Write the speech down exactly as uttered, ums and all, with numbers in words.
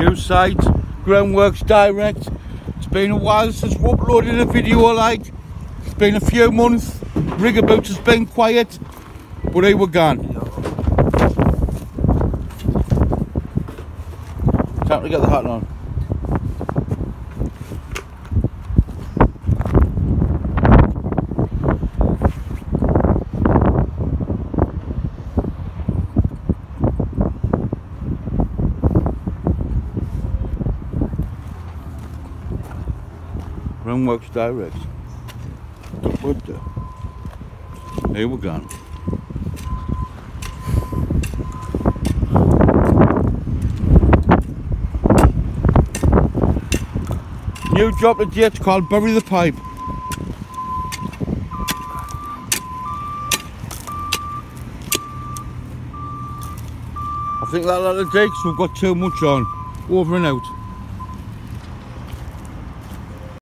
New site, Groundworks Direct. It's been a while since we uploaded a video like. It's been a few months. Rigger Boots has been quiet, but here we're gone. Time to get the hat on. Groundworks Direct. What the? Here we're gone. New job today, it's called Bury the Pipe. I think that'll have to do because we've got too much on. Over and out.